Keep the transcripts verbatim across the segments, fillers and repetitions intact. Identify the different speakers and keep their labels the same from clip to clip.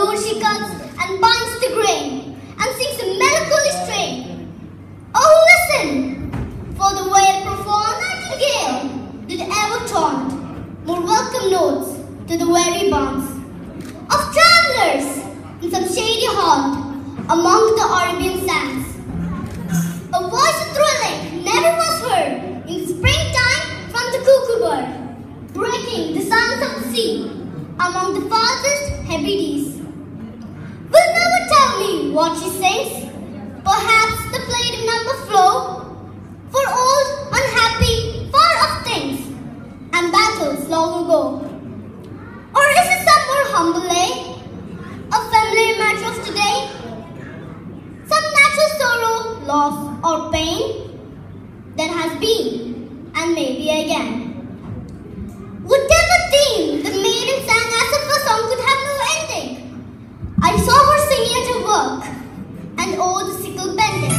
Speaker 1: load she cuts and binds the grain and sings a melancholy strain. Oh, listen! For the wail profound nightingale did ever taunt more welcome notes to the weary bonds of travelers in some shady haunt among the Arabian sands. A voice of thrilling never was heard in springtime from the cuckoo bird, breaking the silence of the sea among the farthest Hebrides. Will never tell me what she sings, perhaps the plaintive number flow for old, unhappy, far-off things and battles long ago. Or is it some more humble lay, a familiar matter of today? Some natural sorrow, loss or pain that has been and may be again. Whatever theme the maiden sang as if her song could have no ending, I saw her singing at her work and oh the sickle bending.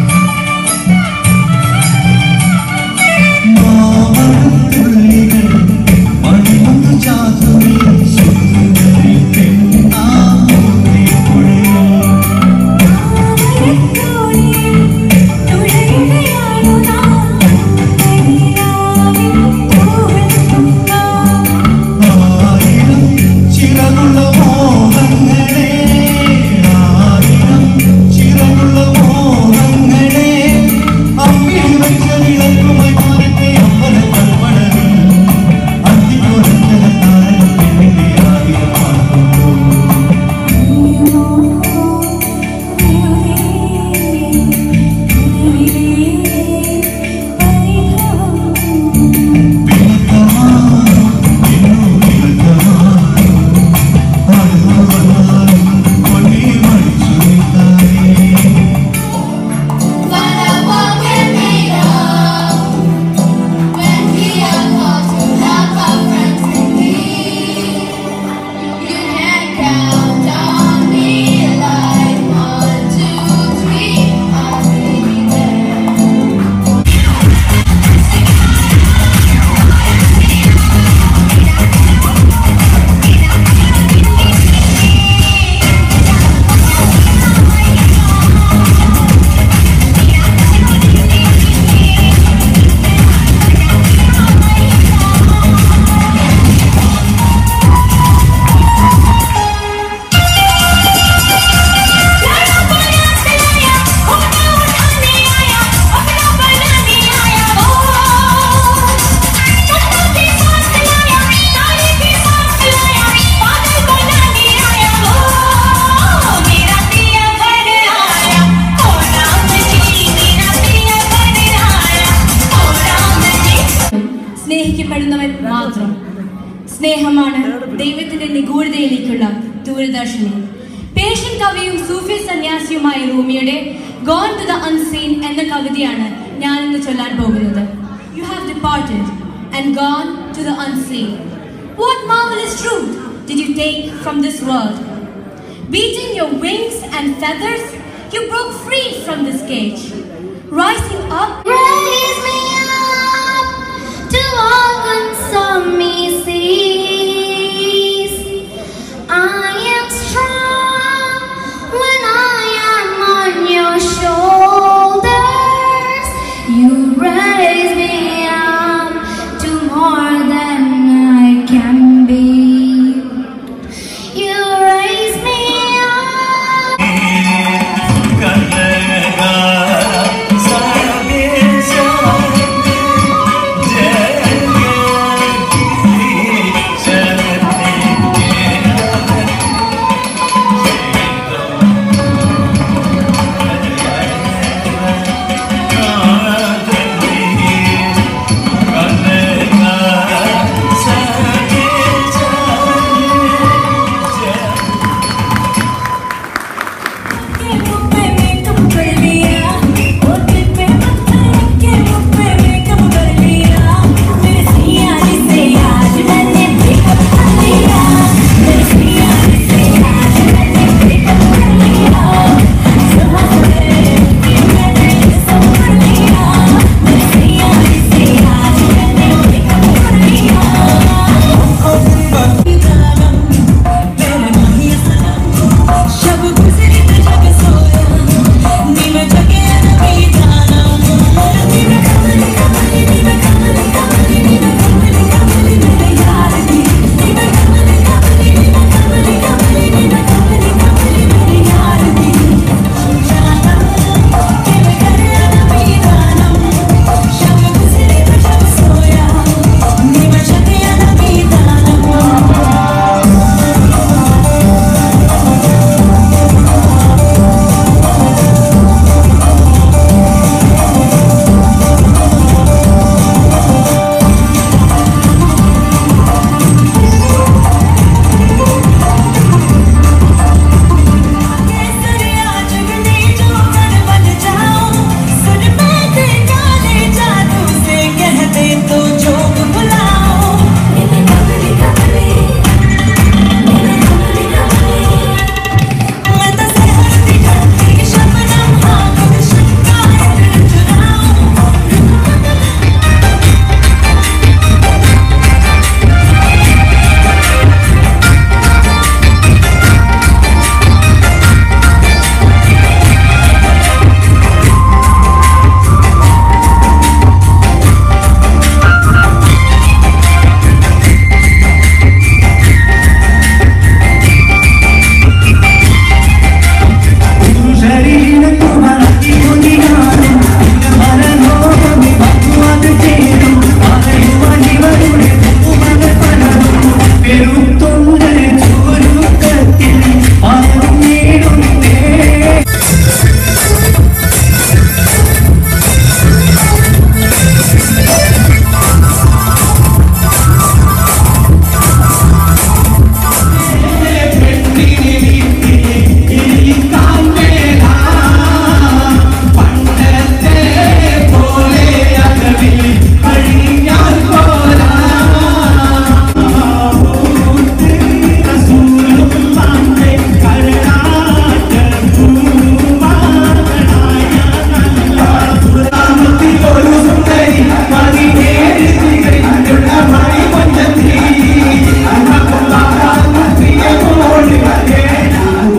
Speaker 2: സ്നേഹമാണ് ദൈവത്തിന്റെ നിഗൂഢതയിലേക്കുള്ള ദൂരദർശിനി. Persian കവിയും സൂഫി സന്യാസിയുമായ റൂമിയുടെ Gone to the Unseen എന്ന കവിതയാണ് ഞാൻ ഇന്ന് ചൊല്ലാൻ പോകുന്നത്. You have departed and gone to the unseen. What marvelous truth did you take from this world? Beating your wings and feathers, you broke free from this cage. Rising up,
Speaker 1: raise me up to all unsummy seas. I am strong when I am on your shoulders. You raise me up to more than I can be. You raise me up.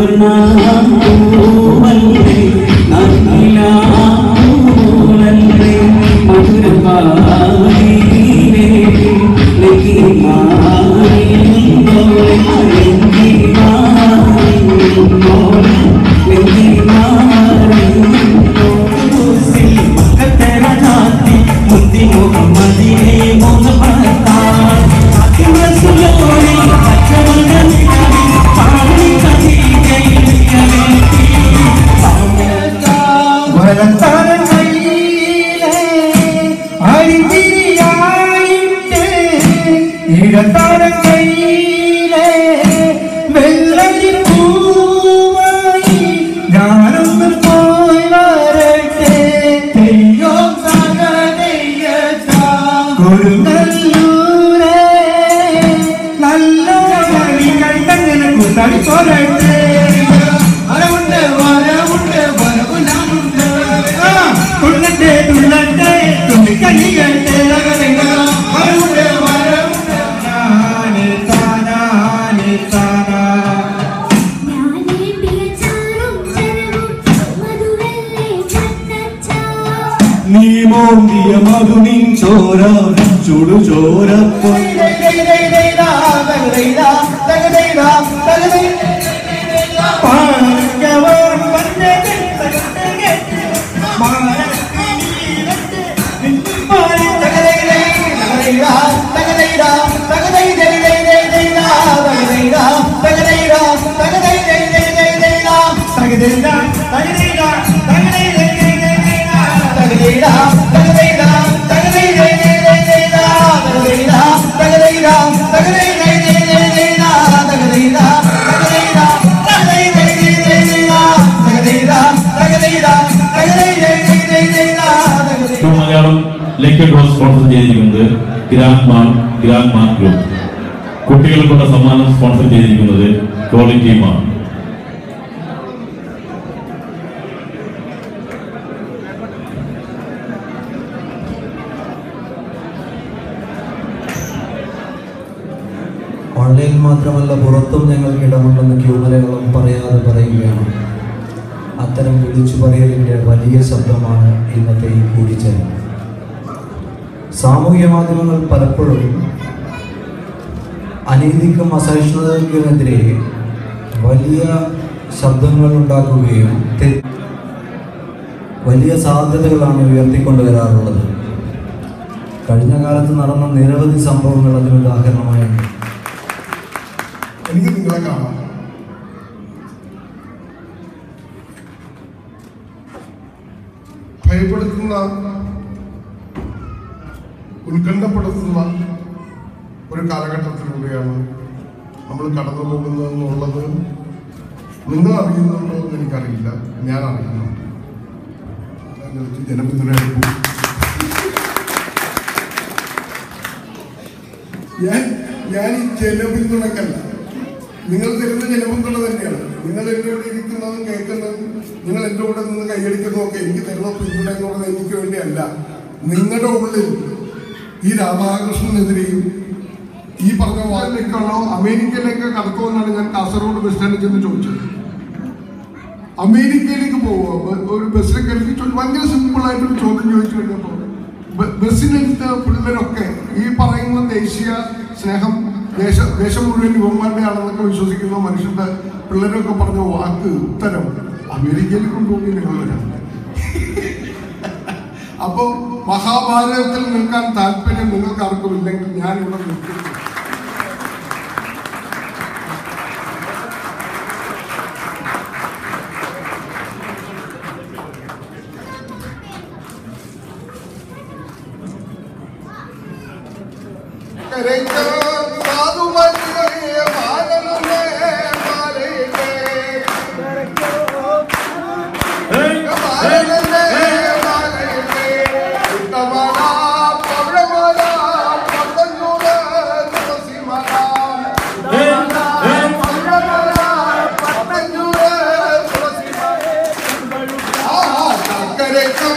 Speaker 3: കുട്ടികൾക്കുള്ള സമ്മാനം sponsor ചെയ്തിരിക്കുന്നത് quality Mar.
Speaker 4: Online മാത്രമല്ല പുറത്തും ഞങ്ങൾക്ക് ഇടമുണ്ടെന്ന് ക്യൂമലകളും പറയാതെ പറയുകയാണ്. അത്തരം വിളിച്ചു പറയലിൻ്റെ വലിയ ശബ്ദമാണ് ഇന്നത്തെ ഈ കൂടിച്ചേരൽ. സാമൂഹ്യ മാധ്യമങ്ങൾ പലപ്പോഴും അനീതിക്കും അസഹിഷ്ണുതയ്ക്കുമെതിരെ വലിയ ശബ്ദങ്ങൾ ഉണ്ടാക്കുകയും വലിയ സാധ്യതകളാണ് ഉയർത്തിക്കൊണ്ടുവരാറുള്ളത്. കഴിഞ്ഞ കാലത്ത് നടന്ന നിരവധി സംഭവങ്ങൾ അതിന് ഉദാഹരണമായുണ്ട്.
Speaker 5: എനിക്ക് നിങ്ങളെ കാണാം. ഭയപ്പെടുത്തുന്ന, ഉത്കണ്ഠപ്പെടുത്തുന്ന ഒരു കാലഘട്ടത്തിലൂടെയാണ് നമ്മൾ കടന്നു പോകുന്നതെന്നുള്ളത് നിങ്ങൾ അറിയുന്നുണ്ടോ എന്ന് എനിക്കറിയില്ല. ഞാൻ അറിയുന്നുണ്ട്. ജനപിന്തുണ ഞാൻ ഞാൻ ഈ ജനപിന്തുണക്കല്ല, നിങ്ങൾ തരുന്ന ജനപിന്തുണ തന്നെയാണ്. നിങ്ങൾ എൻ്റെ ഇവിടെ ഇരിക്കുന്നതും കേൾക്കുന്നതും നിങ്ങൾ എൻ്റെ കൂടെ നിന്ന് കൈയടിക്കുന്നതും ഒക്കെ എനിക്ക് തരുന്ന പിന്തുണ എന്ന് പറയുന്നത് എനിക്ക് വേണ്ടിയല്ല. നിങ്ങളുടെ ഉള്ളിൽ ഈ രാധാകൃഷ്ണനെതിരെയും ഈ പറഞ്ഞ വാലിലേക്കാണോ അമേരിക്കയിലേക്ക് കടക്കുമെന്നാണ് ഞാൻ കാസർഗോഡ് ബസ് സ്റ്റാൻഡിൽ ചെന്ന് ചോദിച്ചത്. അമേരിക്കയിലേക്ക് പോവുക ഒരു ബസ്സിൽ കയറി ഭയങ്കര സിമ്പിളായിട്ടൊരു ചോദ്യം ചോദിച്ചു കഴിഞ്ഞപ്പോൾ ബസ്സിനെടുത്ത പിള്ളേരൊക്കെ ഈ പറയുന്ന ദേശീയ സ്നേഹം ദേശ ദേശം മുഴുവൻ യുവന്മാരുടെ ആണെന്നൊക്കെ വിശ്വസിക്കുന്ന മനുഷ്യരുടെ പിള്ളേരൊക്കെ പറഞ്ഞ വാക്ക് ഉത്തരം അമേരിക്കയിൽ കൊണ്ടുപോയി നിങ്ങൾ വരാം. അപ്പോ മഹാഭാരതത്തിൽ നിൽക്കാൻ താല്പര്യം നിങ്ങൾക്ക് ആർക്കും ഇല്ലെങ്കിൽ ഞാൻ ഇവിടെ നിൽക്കുന്നു.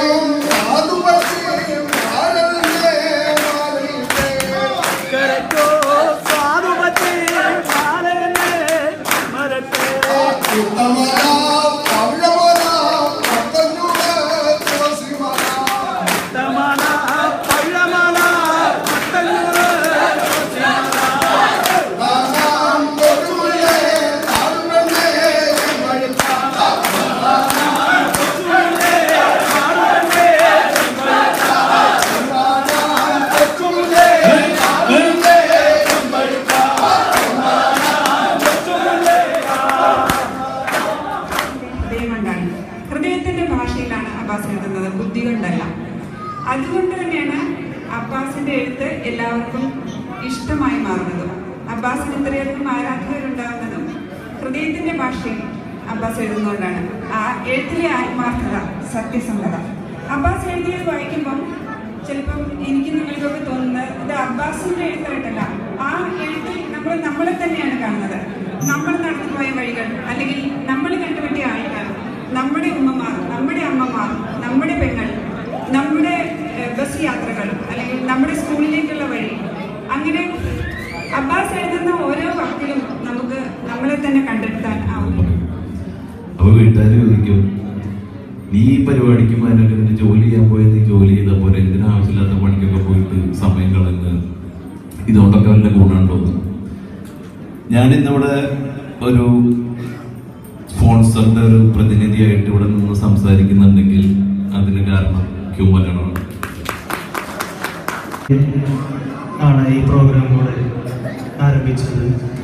Speaker 6: Correcto.
Speaker 5: ഉത്തമല പവിഴമല പത്തഞ്ഞൂറ് തുളസിമല
Speaker 6: ഉത്തമല പവിഴമല പത്തഞ്ഞൂറ്
Speaker 5: നാനാം കൊച്ചുമുല്ലേ താഴ്വണ്ണേ
Speaker 7: ഹൃദയത്തിന്റെ ഭാഷയിലാണ് അബ്ബാസ് എഴുതുന്നത്, ബുദ്ധി കൊണ്ടല്ല. അതുകൊണ്ട് തന്നെയാണ് അബ്ബാസിന്റെ എഴുത്ത് എല്ലാവർക്കും ഇഷ്ടമായി മാറുന്നതും അബ്ബാസിന് ഇത്രയധികം ആരാധകരുണ്ടാകുന്നതും ഹൃദയത്തിന്റെ ഭാഷയിൽ അബ്ബാസ് എഴുതുന്നതുകൊണ്ടാണ്. ആ എഴുത്തിലെ ആത്മാർത്ഥത, സത്യസന്ധത. അബ്ബാസ് എഴുതിയത് വായിക്കുമ്പം ചിലപ്പം എനിക്ക് നിങ്ങൾക്കൊക്കെ തോന്നുന്നത് ഇത് അബ്ബാസിന്റെ എഴുത്തായിട്ടല്ല, ആ എഴുത്തിൽ നമ്മൾ നമ്മളെ തന്നെയാണ് കാണുന്നത്. നമ്മൾ നടന്നുപോയ വഴികൾ, അല്ലെങ്കിൽ നമ്മൾ കണ്ടുപിടിയ ആൾക്കാർ, നമ്മുടെ ഉമ്മമാർ, നമ്മുടെ അമ്മമാർ, നമ്മുടെ പെങ്ങൾ, നമ്മുടെ ബസ് യാത്രകൾ, അല്ലെങ്കിൽ നമ്മുടെ സ്കൂളിലേക്കുള്ള വഴി, അങ്ങനെ അബ്ബാസ് എഴുതുന്ന ഓരോ വാക്കിലും നമുക്ക് നമ്മളെ തന്നെ കണ്ടെത്താൻ ആവും.
Speaker 3: അപ്പൊ വീട്ടുകാർ ചോദിക്കും, നീ ഈ പരിപാടിക്കും അതിനൊക്കെ നിന്റെ ജോലി ചെയ്യാൻ പോയത് നീ ജോലി ചെയ്താൽ പോലെ എന്തിനാവശ്യമില്ലാത്ത പണിക്കൊക്കെ പോയിട്ട് സമയം കളഞ്ഞ് ഇതുകൊണ്ടൊക്കെ വല്ല ഗുണമുണ്ടോ? ഞാനിന്നിവിടെ ഒരു സ്പോൺസറിന്റെ ഒരു പ്രതിനിധിയായിട്ട് ഇവിടെ നിന്ന് സംസാരിക്കുന്നുണ്ടെങ്കിൽ അതിന് കാരണം ക്യൂ മലയാളമാണ്.
Speaker 8: ആണ് ഈ പ്രോഗ്രാം കൂടെ ആരംഭിച്ചത്.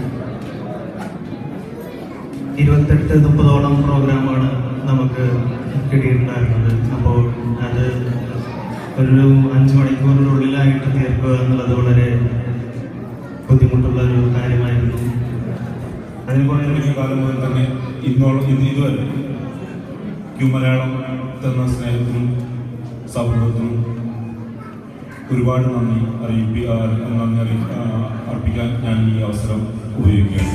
Speaker 8: ഇരുപത്തെട്ട് മുപ്പതോളം പ്രോഗ്രാമാണ് നമുക്ക് കിട്ടിയിട്ടുണ്ടായിരുന്നത്. അപ്പോൾ അത് ഒരു അഞ്ച് മണിക്കൂറിനുള്ളിലായിട്ട് തീർക്കുക എന്നുള്ളത് വളരെ ബുദ്ധിമുട്ടുള്ള ഒരു കാര്യമായിരുന്നു.
Speaker 9: അതിന് കുറേ കാലം മുതൽ തന്നെ ഇന്നോളം ഇന്ന് ഇതുവരെ ക്യൂ മലയാളം തന്ന സ്നേഹത്തിനും സൗഹൃദത്തിനും ഒരുപാട് നന്ദി അറിയിപ്പി നന്ദി അറിയി അർപ്പിക്കാൻ ഞാൻ ഈ അവസരം ഉപയോഗിക്കുകയാണ്.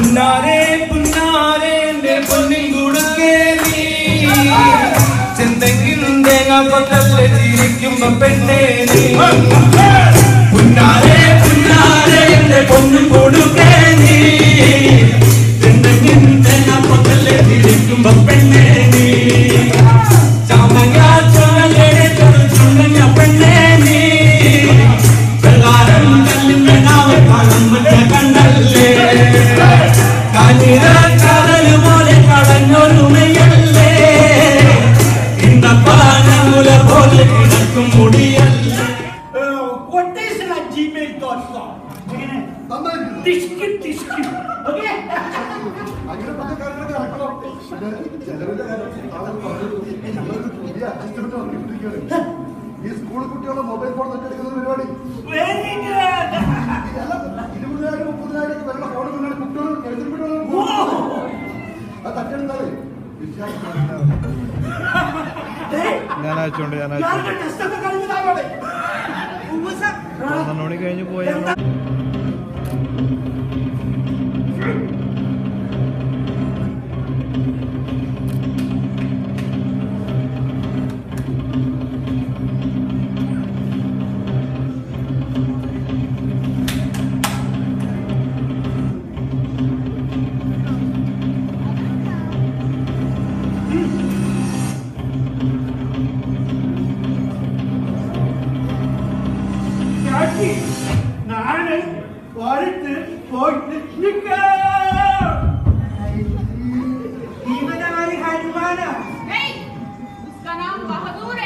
Speaker 6: പുന്നാരെ പുന്നാരെ എന്റെ പൊന്നിൻ കൊടുക്കേ നീ ചെന്തെങ്കിലും തേങ്ങ കൊത്തല്ലേ ചിരിക്കുമ്പോ പെണ്ണേ നീ പുന്നാരെ പുന്നാരെ എന്റെ പൊന്നിൻ കൊടുക്കേ നീ ചെന്തെങ്കിലും തേങ്ങ കൊത്തല്ലേ ചിരിക്കുമ്പോ പെണ്ണേ നീ ചാമങ്ങ ചുവല്ലേ ചുണ്ടങ്ങ പെണ്ണേ നീ വെള്ളാരം കല്ലിന്റെ നാവ് കാണും കണ്ടല്ലേ കാഞ്ഞിര കടല് പോലെ കടഞ്ഞൊരുമയല്ലേ ഇന്ന പാനമുല പോലെ കിടക്കും മുടിയല്ലേ.
Speaker 10: Quotation at Gmail dot com ടിഷ്കി ടിഷ്കി ഓക്കെ
Speaker 5: അങ്ങനെ പല കാര്യങ്ങളൊക്കെ നടക്കണം. ചിലരുടെ പുതിയ അഡ്ജസ്റ്റ്മെന്റ് വന്നിരിക്കുകയാണ്. ഈ സ്കൂൾ കുട്ടികളുടെ മൊബൈൽ ഫോൺ തൊട്ടെടുക്കുന്ന പരിപാടി ഇരുപതിനായിരം മുപ്പതിനായിരം ഒക്കെ വരുന്ന ഫോൺ കൊണ്ടാണ് കുട്ടികൾ അത് തട്ടെടുത്താലേ
Speaker 11: ഞാൻ അയച്ചോണ്ട് ഞാൻ പന്ത്രണ്ട് മണി കഴിഞ്ഞ് പോയാൽ
Speaker 10: നാളെ പോയിട്ട് പോയിട്ട് इवन हमारी हनुमान
Speaker 12: नहीं, उसका नाम बहादुर है।